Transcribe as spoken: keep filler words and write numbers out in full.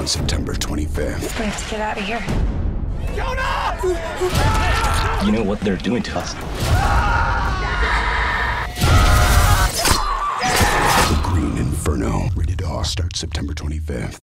on September twenty-fifth. We have to get out of here. You know what they're doing to us? The Green Inferno. Rated R. Starts September twenty-fifth.